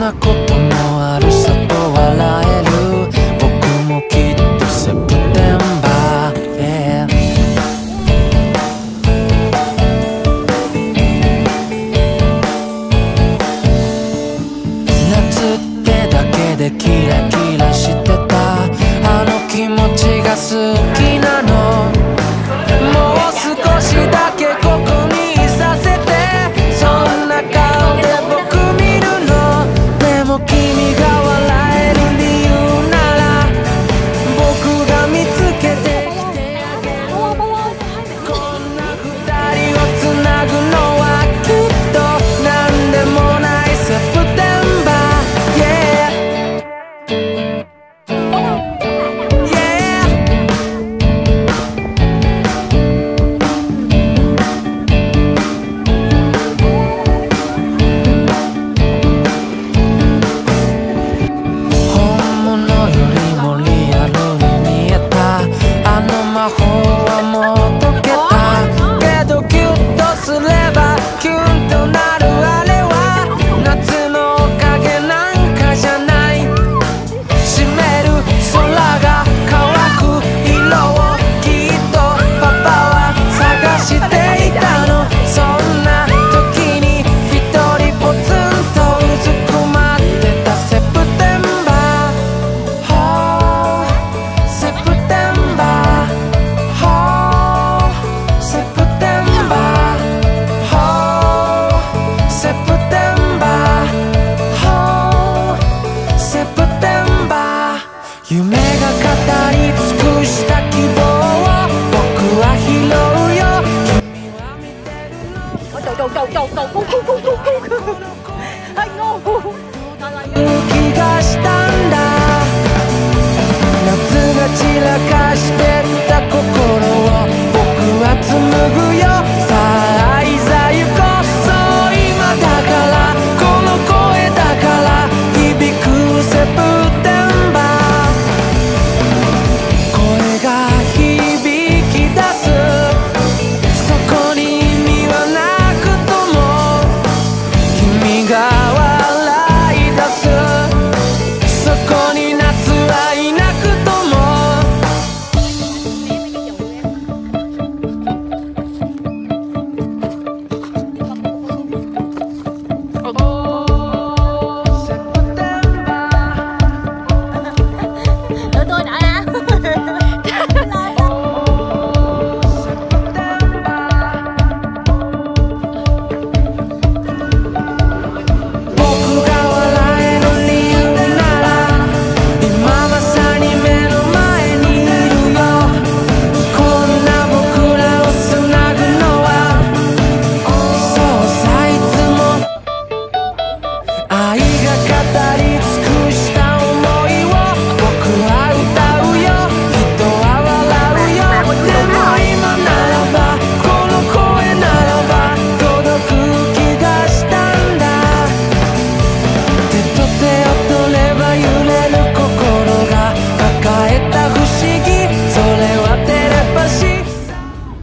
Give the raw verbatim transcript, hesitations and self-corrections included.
なこともあるさと笑える。僕もきっとセプテンバー、yeah。 夏ってだけでキラキラしてたあの気持ちが好きなの。もう少しだけここにいさせて、そんな顔で僕見るの。でも君が笑える理由なら僕が見つけてきてあげる。こんな二人をつなぐのはきっとなんでもないセプテンバー、yeah。魔法はもう解けたけどギュッとすればキュンとなるあれは夏のおかげなんかじゃない。湿る空が乾く色をきっとパパは探していたの。そんな時に一人ぽつんとうずくまってたセプテンバー、はあ、セプテンバー、夢が語り尽くした希望を僕は拾うよ。君は見てるの。 Go go go go go go go go go go go. Anh ngu.